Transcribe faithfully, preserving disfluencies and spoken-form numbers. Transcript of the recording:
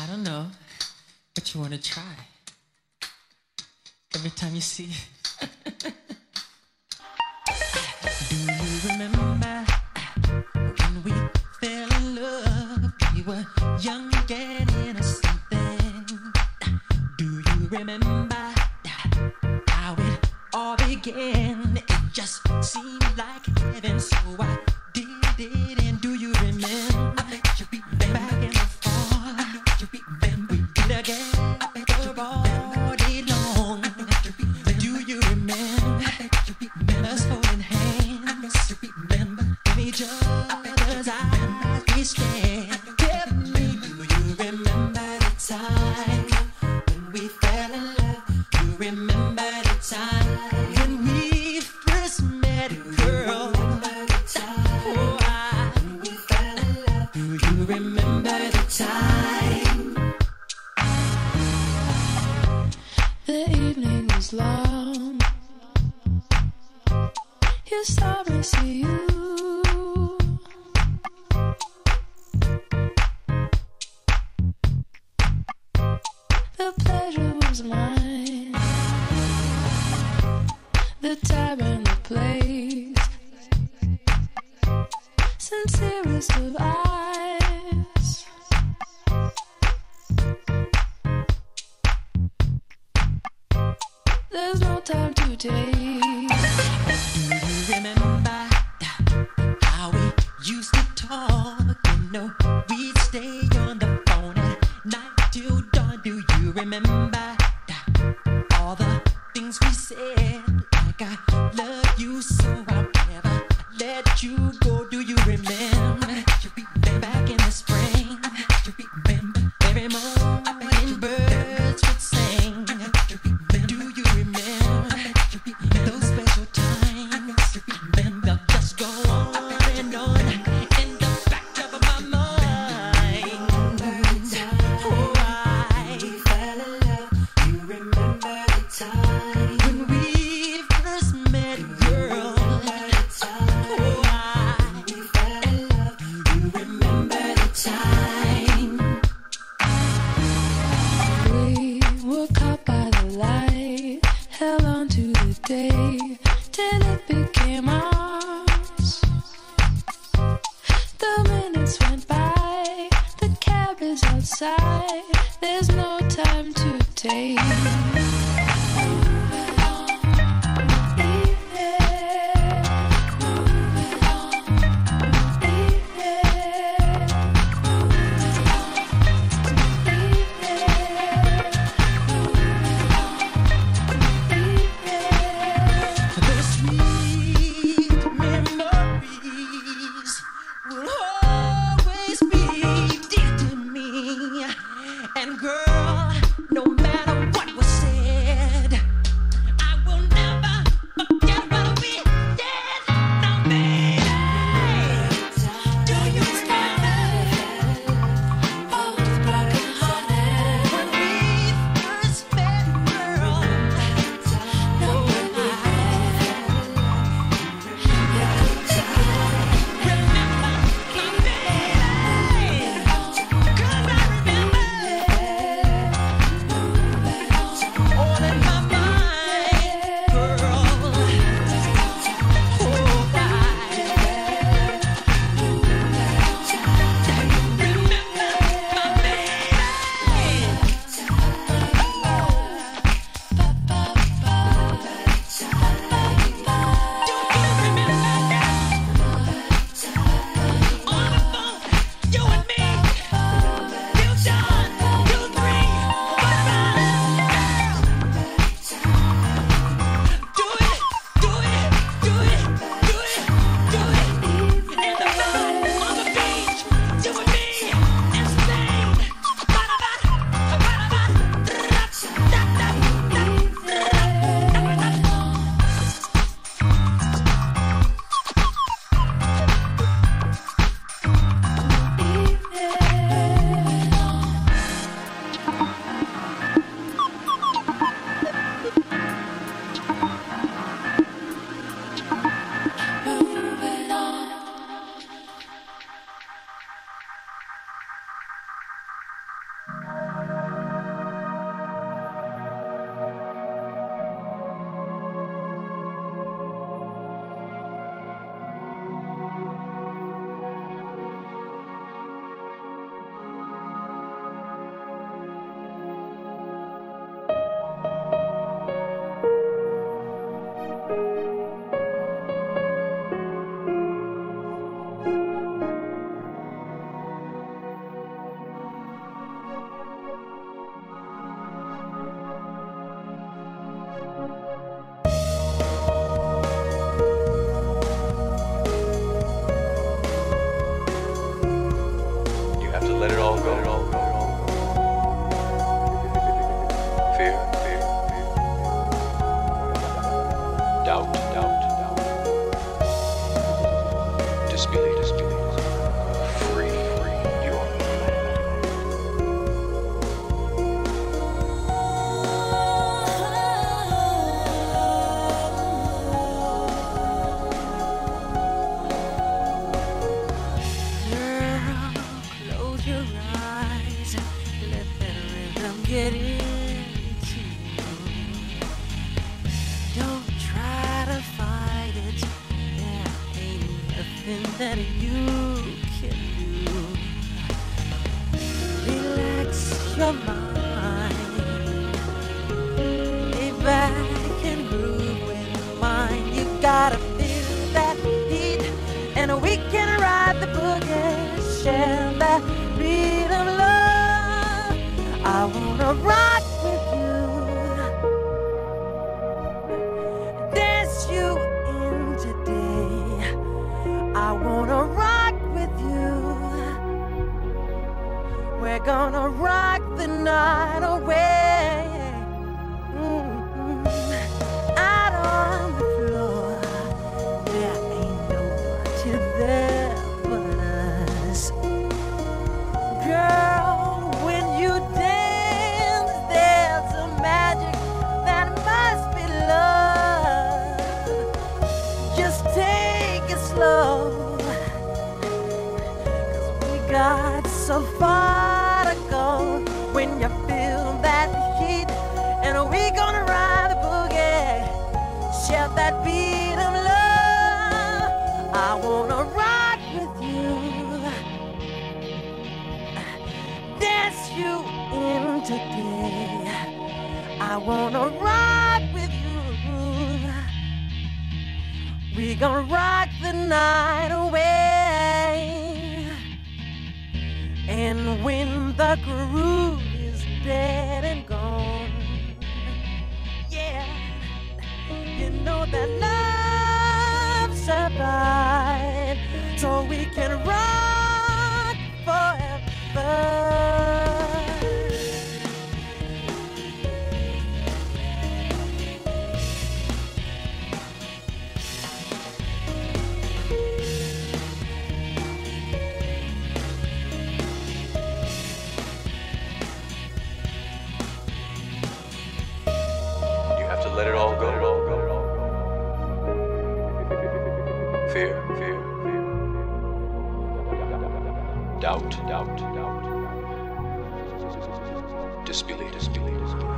I don't know, but you want to try. Every time you see. Do you remember when we fell in love? We were young and innocent then. Do you remember how it all began? It just seemed like heaven, so I did it. And do you remember? I bet you remember back in the fall. I bet you remember we did again. I bet you all day long. I bet you remember. Do you remember? I bet you remember us holding hands. I bet you remember in each other's eyes we stand. Tell me, do you remember the time when we fell in love? Do you remember the time when we first met, girl? Oh, I, do you remember the time? The evening was long. You saw me see you. The pleasure was mine. The time and the place, sincerest of eyes. There's no time to take. Do you remember how we used to talk? You know, we'd stay on the phone at night till dawn. Do you remember all the things we said? Like I love you so I'll never let you go. Do you remember? You remember back in the spring? You remember every morning birds would sing? Do you remember those special times? Remember, just go on and on in the back of my mind. Oh, I fell in love. You remember the time when we first met, girl? Oh, I fell in love. You remember the time? We were caught by the light, held on to the day till it became ours. The minutes went by, the cab is outside. There's no time to take. The sweet memories will always be dear to me. And girl, no matter what was doubt, doubt, doubt, disbelief, disbelief, free, free, your mind. Girl, close your eyes, let that rhythm get into you. Don't try to fight it, there ain't nothing that you can do. Relax your mind, lay back and groove with mine. You gotta feel that heat, and we can ride the boogie, share that beat of love. I wanna rock with you, dance you in today. I wanna rock with you. We're gonna rock the night away. Mm-hmm. Out on the floor, there ain't nobody there but us. Girl, when you dance, there's a magic that must be love. Just take it slow, 'cause we got so far to go. When you feel that heat, and we gonna ride the boogie, share that beat of love. I wanna rock with you, dance you in today. I wanna rock with you. We gonna rock the night away. And when the groove is dead and gone, yeah, you know that love survives, so we can rock forever. You have to let it all go. Fear, fear, fear. Doubt, doubt, doubt. Disbelief, disbelief, disbelief.